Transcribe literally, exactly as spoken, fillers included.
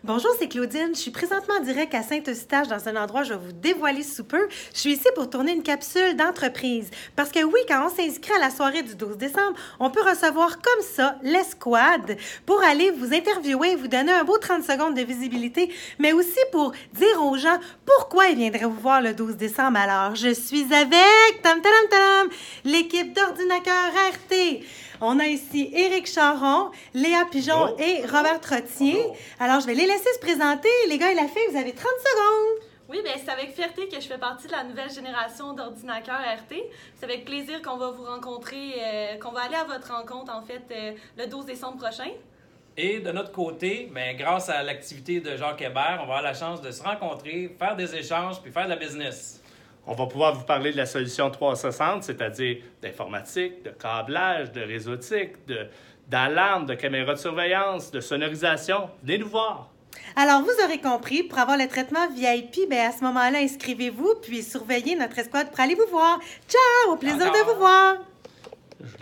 Bonjour, c'est Claudine. Je suis présentement en direct à Saint-Eustache, dans un endroit que je vais vous dévoiler sous peu. Je suis ici pour tourner une capsule d'entreprise. Parce que oui, quand on s'inscrit à la soirée du douze décembre, on peut recevoir comme ça l'escouade pour aller vous interviewer et vous donner un beau trente secondes de visibilité, mais aussi pour dire aux gens pourquoi ils viendraient vous voir le douze décembre. Alors, je suis avec tam, tam, tam, l'équipe d'Ordinateur R T. On a ici Éric Charon, Léa Pigeon Bonjour. et Robert Trottier. Bonjour. Alors, je vais les laisser se présenter. Les gars et la fille, vous avez trente secondes. Oui, bien, c'est avec fierté que je fais partie de la nouvelle génération d'ordinateurs R T. C'est avec plaisir qu'on va vous rencontrer, euh, qu'on va aller à votre rencontre, en fait, euh, le douze décembre prochain. Et de notre côté, ben, grâce à l'activité de Jacques Hébert, on va avoir la chance de se rencontrer, faire des échanges puis faire de la business. On va pouvoir vous parler de la solution trois cent soixante, c'est-à-dire d'informatique, de câblage, de réseautique, de, d'alarme, de caméras de surveillance, de sonorisation. Venez nous voir. Alors, vous aurez compris, pour avoir le traitement V I P, bien, à ce moment-là, inscrivez-vous, puis surveillez notre escouade pour aller vous voir. Ciao! Au plaisir Encore. de vous voir!